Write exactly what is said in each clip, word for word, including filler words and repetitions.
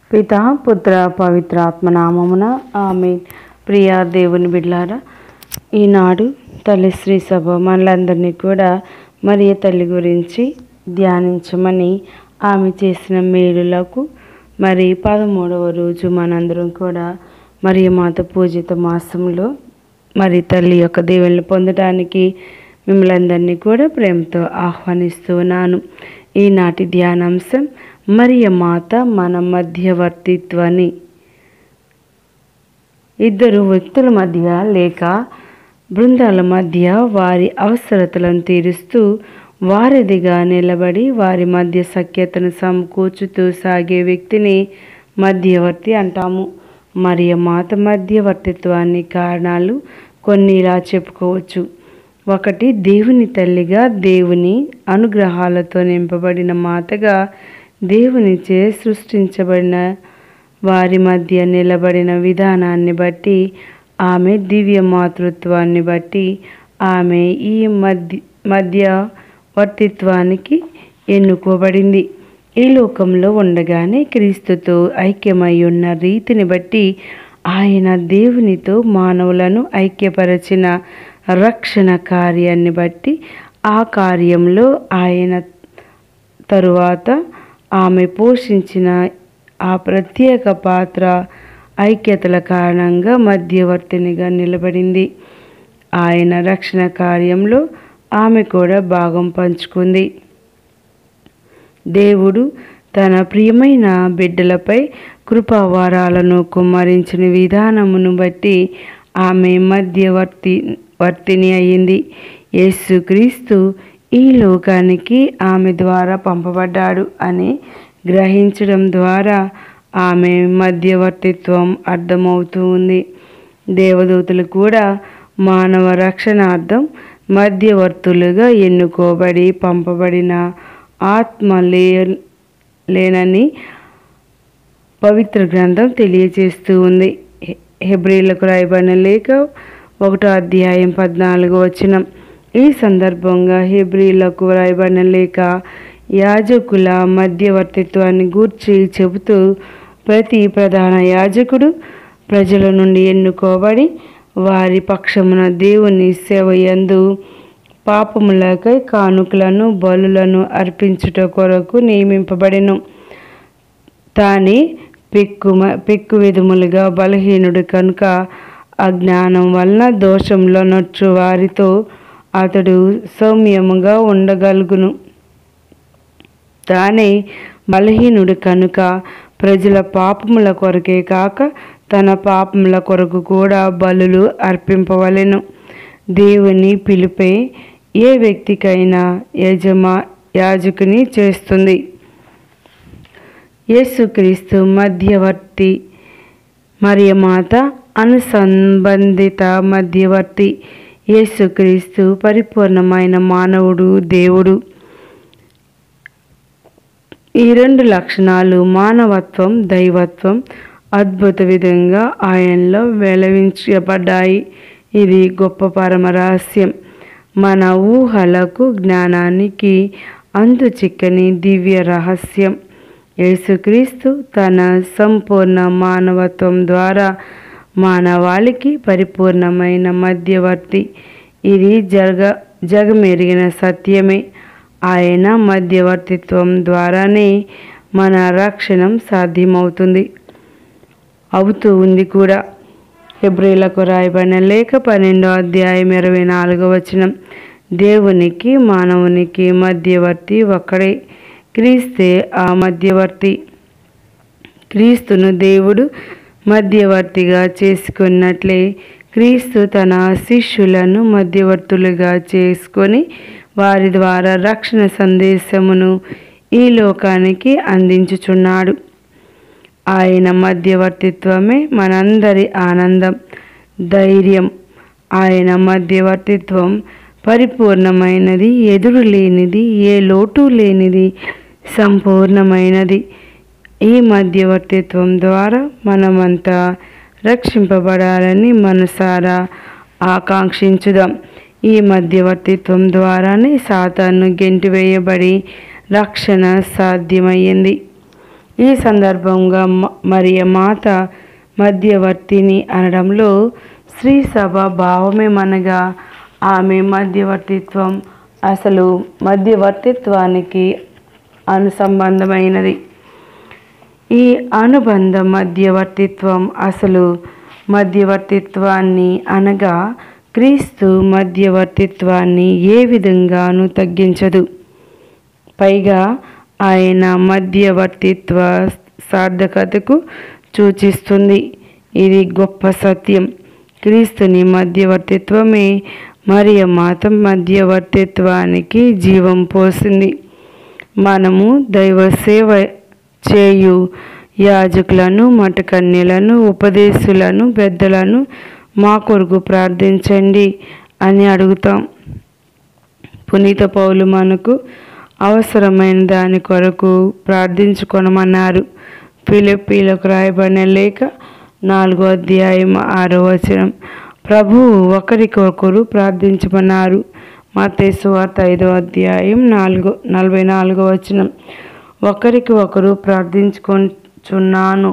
పితా పుత్ర పవిత్రాత్మ నామమున ఆమేన్. ప్రియ దేవుని బిడ్డలారా, ఈనాడు తల్లి శ్రీ సభ మనలందరినీ కూడా మరియ తల్లి గురించి ధ్యానించమని ఆమె చేసిన మేలులకు మరి పదమూడవ రోజు మనందరం కూడా మరియ మాత పూజిత మాసంలో మరి తల్లి యొక్క దేవుని పొందడానికి మిమ్మల్ని అందరినీ కూడా ప్రేమతో ఆహ్వానిస్తూ ఉన్నాను. ఈనాటి ధ్యానాంశం మరియ మాత మన మధ్యవర్తిత్వాన్ని. ఇద్దరు వ్యక్తుల మధ్య లేక బృందాల మధ్య వారి అవసరతలను తీరుస్తూ వారిదిగా నిలబడి వారి మధ్య సఖ్యతను సమకూర్చుతూ సాగే వ్యక్తిని మధ్యవర్తి అంటాము. మరియ మాత మధ్యవర్తిత్వాన్ని కారణాలు కొన్ని ఇలా చెప్పుకోవచ్చు. ఒకటి, దేవుని తల్లిగా, దేవుని అనుగ్రహాలతో నింపబడిన మాతగా, దేవునిచే సృష్టించబడిన వారి మధ్య నిలబడిన విధానాన్ని బట్టి, ఆమె దివ్య మాతృత్వాన్ని బట్టి ఆమె ఈ మధ్య మధ్యవర్తిత్వానికి ఎన్నుకోబడింది. ఈ లోకంలో ఉండగానే క్రీస్తుతో ఐక్యమై ఉన్న రీతిని బట్టి ఆయన దేవునితో మానవులను ఐక్యపరచిన రక్షణ కార్యాన్ని బట్టి ఆ కార్యంలో ఆయన తరువాత ఆమె పోషించిన ఆ ప్రత్యేక పాత్ర ఐక్యతల కారణంగా మధ్యవర్తినిగా నిలబడింది. ఆయన రక్షణ కార్యంలో ఆమె కూడా భాగం పంచుకుంది. దేవుడు తన ప్రియమైన బిడ్డలపై కృపావారాలను కుమ్మరించిన విధానమును బట్టి ఆమె మధ్యవర్తి వర్తిని అయింది. యేసుక్రీస్తు ఈ లోకానికి ఆమె ద్వారా పంపబడ్డాడు అని గ్రహించడం ద్వారా ఆమె మధ్యవర్తిత్వం అర్థమవుతూ ఉంది. దేవదూతలు కూడా మానవ రక్షణార్థం మధ్యవర్తులుగా ఎన్నుకోబడి పంపబడిన ఆత్మ లే లేనని పవిత్ర గ్రంథం తెలియజేస్తూ ఉంది. హెబ్రీలకు రాయబడిన లేఖ ఒకటో అధ్యాయం పద్నాలుగో వచనం. ఈ సందర్భంగా హెబ్రీలకు రాయబడిన లేఖ యాజకుల మధ్యవర్తిత్వాన్ని గూర్చి చెబుతూ, ప్రతి ప్రధాన యాజకుడు ప్రజల నుండి ఎన్నుకోబడి వారి పక్షమున దేవుని సేవ యందు పాపములకై కానుకలను బలులను అర్పించుట కొరకు నియమింపబడెను. తానే పెక్కుమ పెక్కు విధములుగా బలహీనుడు కనుక అజ్ఞానం వలన దోషంలో నొచ్చు వారితో అతడు సౌమ్యముగా ఉండగలుగును. తానే బలహీనుడు కనుక ప్రజల పాపముల కొరకే కాక తన పాపముల కొరకు కూడా బలులు అర్పింపవలెను. దేవుని పిలుపే ఏ వ్యక్తికైనా యజమా యాజకుని చేస్తుంది. యేసుక్రీస్తు మధ్యవర్తి, మరియ మాత అనుసంబంధిత మధ్యవర్తి. యేసుక్రీస్తు పరిపూర్ణమైన మానవుడు, దేవుడు. ఈ రెండు లక్షణాలు మానవత్వం, దైవత్వం అద్భుత విధంగా ఆయనలో వెలవించబడ్డాయి. ఇది గొప్ప పరమ రహస్యం. మన ఊహలకు జ్ఞానానికి అంతు చిక్కని దివ్య రహస్యం. యేసుక్రీస్తు తన సంపూర్ణ మానవత్వం ద్వారా మానవాళికి పరిపూర్ణమైన మధ్యవర్తి. ఇది జగ జగమెరిగిన సత్యమే. ఆయన మధ్యవర్తిత్వం ద్వారానే మన రక్షణ సాధ్యమవుతుంది, అవుతూ ఉంది కూడా. హెబ్రీలకు రాయబడిన లేఖ పన్నెండో అధ్యాయం ఇరవై నాలుగో వచనం. దేవునికి మానవునికి మధ్యవర్తి ఒక్కడే, క్రీస్తే ఆ మధ్యవర్తి. క్రీస్తును దేవుడు మధ్యవర్తిగా చేసుకున్నట్లే క్రీస్తు తన శిష్యులను మధ్యవర్తులుగా చేసుకొని వారి ద్వారా రక్షణ సందేశమును ఈ లోకానికి అందించుచున్నాడు. ఆయన మధ్యవర్తిత్వమే మనందరి ఆనందం, ధైర్యం. ఆయన మధ్యవర్తిత్వం పరిపూర్ణమైనది, ఎదురు లేనిది, ఏ లోటు లేనిది, సంపూర్ణమైనది. ఈ మధ్యవర్తిత్వం ద్వారా మనమంతా రక్షింపబడాలని మనసారా ఆకాంక్షించుదాం. ఈ మధ్యవర్తిత్వం ద్వారానే సాతాను గెంటివేయబడి రక్షణ సాధ్యమయ్యింది. ఈ సందర్భంగా మరియ మాత మధ్యవర్తిని అనడంలో శ్రీ సభ భావమేమనగా ఆమె మధ్యవర్తిత్వం అసలు మధ్యవర్తిత్వానికి అనుసంబంధమైనది. ఈ అనుబంధ మధ్యవర్తిత్వం అసలు మధ్యవర్తిత్వాన్ని అనగా క్రీస్తు మధ్యవర్తిత్వాన్ని ఏ విధంగానూ తగ్గించదు. పైగా ఆయన మధ్యవర్తిత్వ సార్థకతకు సూచిస్తుంది. ఇది గొప్ప సత్యం. క్రీస్తుని మధ్యవర్తిత్వమే మరియ మాత మధ్యవర్తిత్వానికి జీవం పోసింది. మనము దైవ సేవ చేయు యాజకులను, మఠకన్యలను, ఉపదేశులను, పెద్దలను మా కొరకు ప్రార్థించండి అని అడుగుతాం. పునీత పౌలు మనకు అవసరమైన దాని కొరకు ప్రార్థించుకొనమన్నారు. ఫిలిప్పీలకు రాయబడిన లేఖ నాలుగో అధ్యాయం ఆరో వచనం. ప్రభువు ఒకరికొకరు ప్రార్థించమన్నారు. మత్తయి సువార్త ఐదో అధ్యాయం నాలుగో నలభై నాలుగో వచనం. ఒకరికి ఒకరు ప్రార్థించుకొంచున్నాను.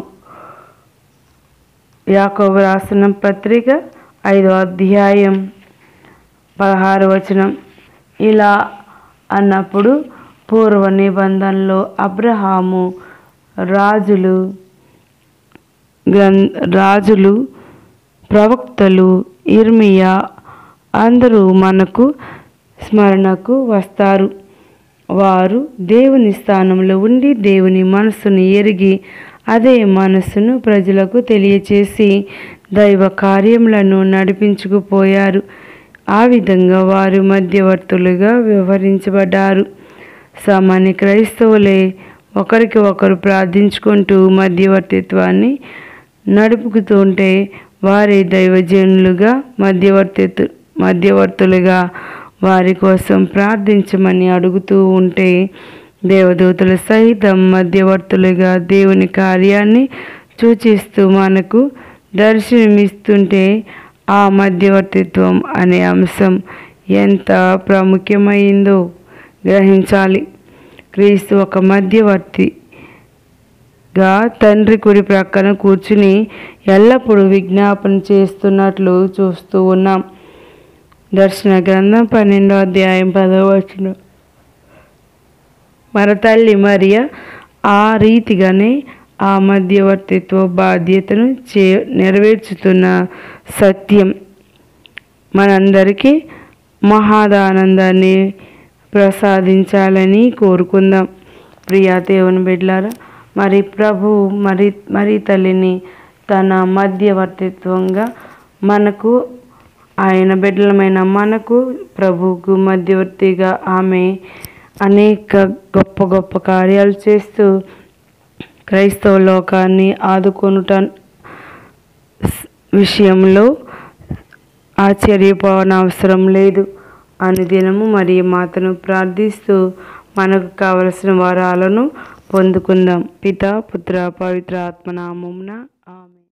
యాకోబు రాసిన పత్రిక ఐదో అధ్యాయం పదహారు వచనం. ఇలా అన్నప్పుడు పూర్వ నిబంధనలో అబ్రహాము, రాజులు గ్రం రాజులు ప్రవక్తలు, ఇర్మియా అందరూ మనకు స్మరణకు వస్తారు. వారు దేవుని స్థానంలో ఉండి దేవుని మనసును ఎరిగి అదే మనసును ప్రజలకు తెలియచేసి దైవ కార్యములను నడిపించుకుపోయారు. ఆ విధంగా వారు మధ్యవర్తులుగా వ్యవహరించబడ్డారు. సామాన్య క్రైస్తవులే ఒకరికి ఒకరు ప్రార్థించుకుంటూ మధ్యవర్తిత్వాన్ని నడుపుకుతుంటే వారి దైవజనులుగా మధ్యవర్తి మధ్యవర్తులుగా వారి కోసం ప్రార్థించమని అడుగుతూ ఉంటే దేవదూతల సహితం మధ్యవర్తులుగా దేవుని కార్యాన్ని సూచిస్తూ మనకు దర్శనమిస్తుంటే ఆ మధ్యవర్తిత్వం అనే అంశం ఎంత ప్రాముఖ్యమైందో గ్రహించాలి. క్రీస్తు ఒక మధ్యవర్తిగా తండ్రి కుడి ప్రక్కన కూర్చుని ఎల్లప్పుడూ విజ్ఞాపన చేస్తున్నట్లు చూస్తూ ఉన్నాం. దర్శన గ్రంథం పన్నెండో అధ్యాయం పదవ వచనం. మన తల్లి మరియ ఆ రీతిగానే ఆ మధ్యవర్తిత్వ బాధ్యతను చే నెరవేర్చుతున్న సత్యం మనందరికీ మహాదానందాన్ని ప్రసాదించాలని కోరుకుందాం. ప్రియా దేవుని బిడ్డలారా, మరి ప్రభు మరి మరి తల్లిని తన మధ్యవర్తిత్వంగా మనకు, ఆయన బిడ్డలమైన మనకు, ప్రభువుకు మధ్యవర్తిగా ఆమె అనేక గొప్ప గొప్ప కార్యాలు చేస్తూ క్రైస్తవ లోకాన్ని ఆదుకొనుట విషయంలో ఆశ్చర్యపోవన అవసరం లేదు. అనుదినము మరియు మాతను ప్రార్థిస్తూ మనకు కావలసిన వరాలను పొందుకుందాం. పితా పుత్ర పవిత్ర ఆత్మ నామమున ఆమేన్.